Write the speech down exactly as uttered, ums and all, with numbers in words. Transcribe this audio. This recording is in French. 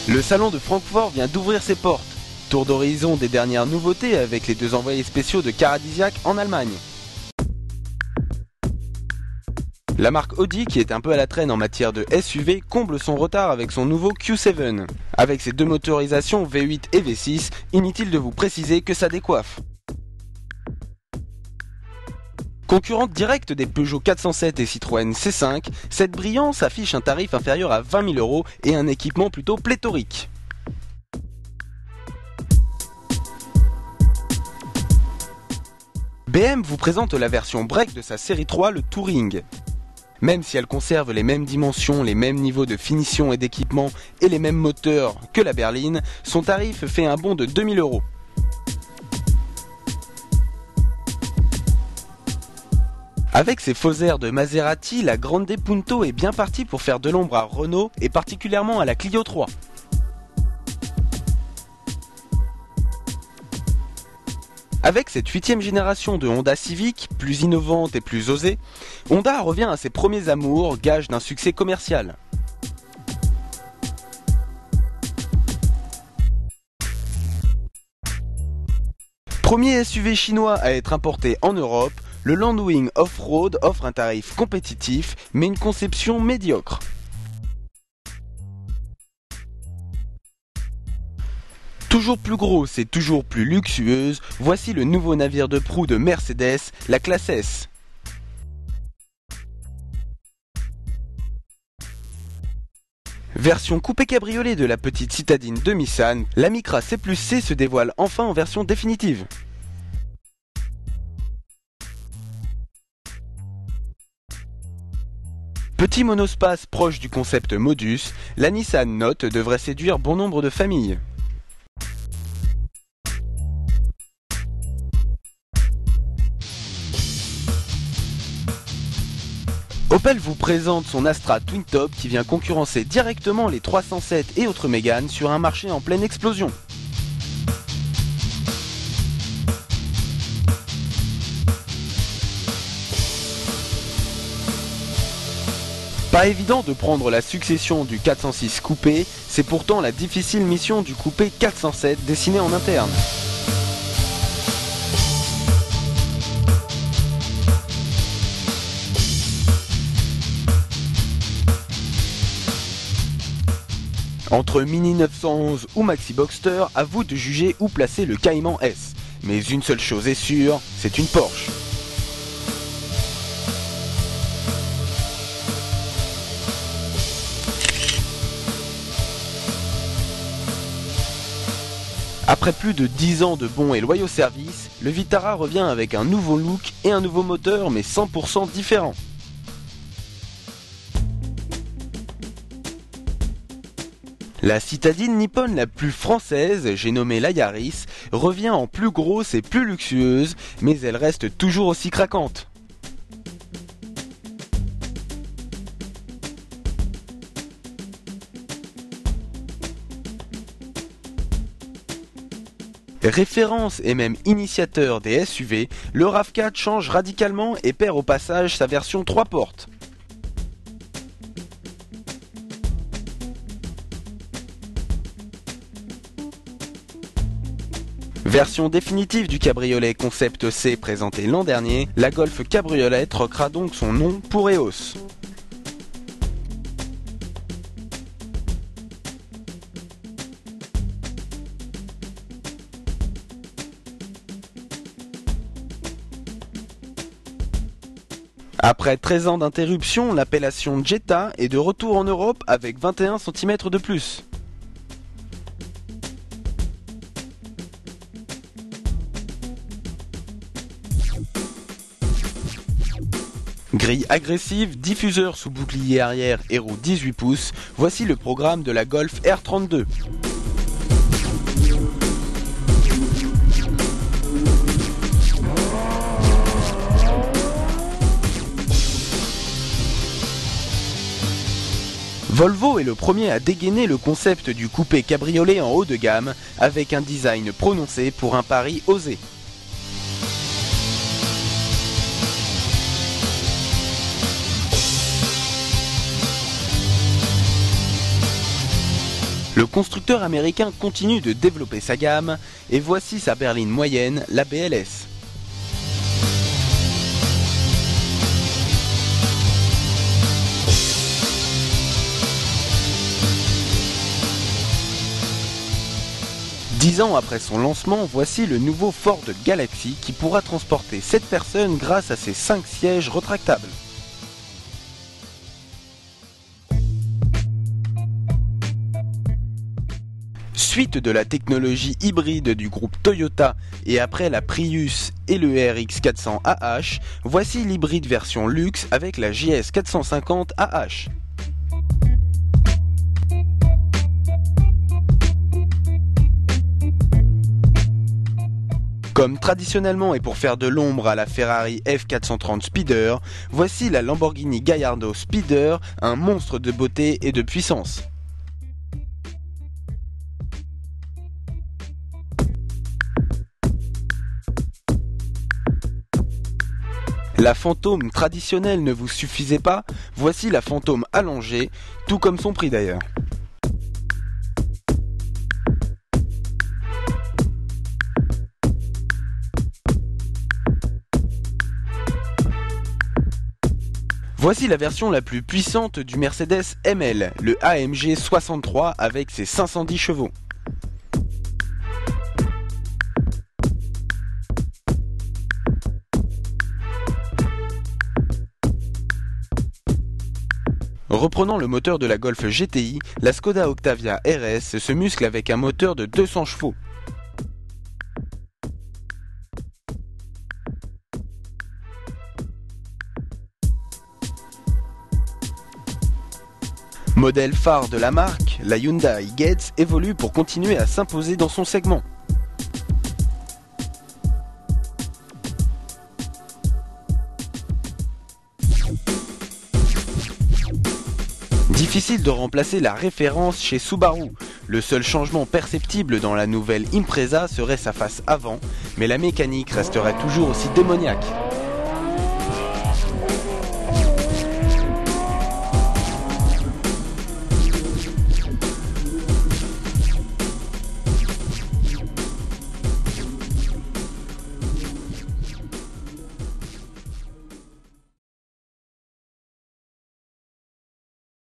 Le salon de Francfort vient d'ouvrir ses portes. Tour d'horizon des dernières nouveautés avec les deux envoyés spéciaux de Caradisiac en Allemagne. La marque Audi, qui est un peu à la traîne en matière de S U V, comble son retard avec son nouveau Q sept. Avec ses deux motorisations V huit et V six, inutile de vous préciser que ça décoiffe. Concurrente directe des Peugeot quatre cent sept et Citroën C cinq, cette brillance affiche un tarif inférieur à vingt mille euros et un équipement plutôt pléthorique. B M vous présente la version break de sa série trois, le Touring. Même si elle conserve les mêmes dimensions, les mêmes niveaux de finition et d'équipement et les mêmes moteurs que la berline, son tarif fait un bond de deux mille euros. Avec ses faux airs de Maserati, la Grande Punto est bien partie pour faire de l'ombre à Renault et particulièrement à la Clio trois. Avec cette huitième génération de Honda Civic, plus innovante et plus osée, Honda revient à ses premiers amours, gage d'un succès commercial. Premier S U V chinois à être importé en Europe, le Landwing Off-Road offre un tarif compétitif, mais une conception médiocre. Toujours plus grosse et toujours plus luxueuse, voici le nouveau navire de proue de Mercedes, la classe S. Version coupé cabriolet de la petite citadine de Nissan, la Micra C plus C se dévoile enfin en version définitive. Petit monospace proche du concept Modus, la Nissan Note devrait séduire bon nombre de familles. Opel vous présente son Astra Twin Top qui vient concurrencer directement les trois cent sept et autres Mégane sur un marché en pleine explosion. Pas évident de prendre la succession du quatre cent six coupé, c'est pourtant la difficile mission du coupé quatre cent sept dessiné en interne. Entre Mini neuf cent onze ou Maxi Boxster, à vous de juger où placer le Cayman S. Mais une seule chose est sûre, c'est une Porsche. Après plus de dix ans de bons et loyaux services, le Vitara revient avec un nouveau look et un nouveau moteur mais cent pour cent différent. La citadine nippone la plus française, j'ai nommé la Yaris, revient en plus grosse et plus luxueuse, mais elle reste toujours aussi craquante. Référence et même initiateur des S U V, le RAV quatre change radicalement et perd au passage sa version trois portes. Version définitive du cabriolet concept C présenté l'an dernier, la Golf Cabriolet troquera donc son nom pour Eos. Après treize ans d'interruption, l'appellation Jetta est de retour en Europe avec vingt et un centimètres de plus. Grille agressive, diffuseur sous bouclier arrière et roue dix-huit pouces, voici le programme de la Golf R trente-deux. Volvo est le premier à dégainer le concept du coupé cabriolet en haut de gamme, avec un design prononcé pour un pari osé. Le constructeur américain continue de développer sa gamme, et voici sa berline moyenne, la B L S. Dix ans après son lancement, voici le nouveau Ford Galaxy qui pourra transporter sept personnes grâce à ses cinq sièges rétractables. Suite de la technologie hybride du groupe Toyota et après la Prius et le R X quatre cents A H, voici l'hybride version luxe avec la J S quatre cent cinquante A H. Comme traditionnellement et pour faire de l'ombre à la Ferrari F quatre cent trente Speeder, voici la Lamborghini Gallardo Speeder, un monstre de beauté et de puissance. La fantôme traditionnelle ne vous suffisait pas, voici la fantôme allongée, tout comme son prix d'ailleurs. Voici la version la plus puissante du Mercedes M L, le A M G soixante-trois avec ses cinq cent dix chevaux. Reprenant le moteur de la Golf G T I, la Skoda Octavia R S se muscle avec un moteur de deux cents chevaux. Modèle phare de la marque, la Hyundai Getz évolue pour continuer à s'imposer dans son segment. Difficile de remplacer la référence chez Subaru. Le seul changement perceptible dans la nouvelle Impreza serait sa face avant, mais la mécanique resterait toujours aussi démoniaque.